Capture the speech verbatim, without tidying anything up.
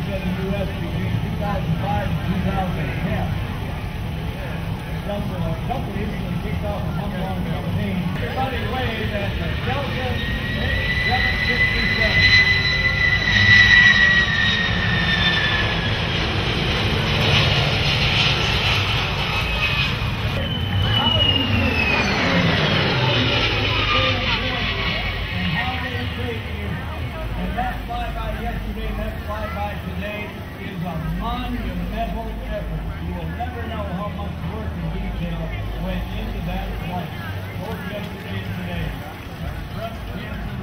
in the U S between two thousand five and two thousand ten. Some, a couple recently kicked off a month-long campaign. Everybody wave at the Delta seven fifty-seven. And that flyby yesterday and that flyby today is a monumental effort. You will never know how much work and detail went into that flight, both yesterday and today.